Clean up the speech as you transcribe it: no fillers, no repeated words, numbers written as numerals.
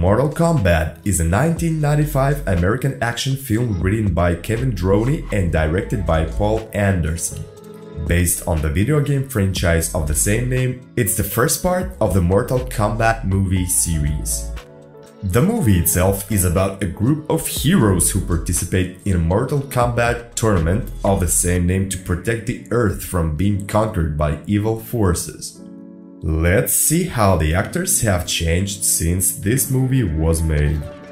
Mortal Kombat is a 1995 American action film written by Kevin Droney and directed by Paul Anderson. Based on the video game franchise of the same name, it's the first part of the Mortal Kombat movie series. The movie itself is about a group of heroes who participate in a Mortal Kombat tournament of the same name to protect the Earth from being conquered by evil forces. Let's see how the actors have changed since this movie was made.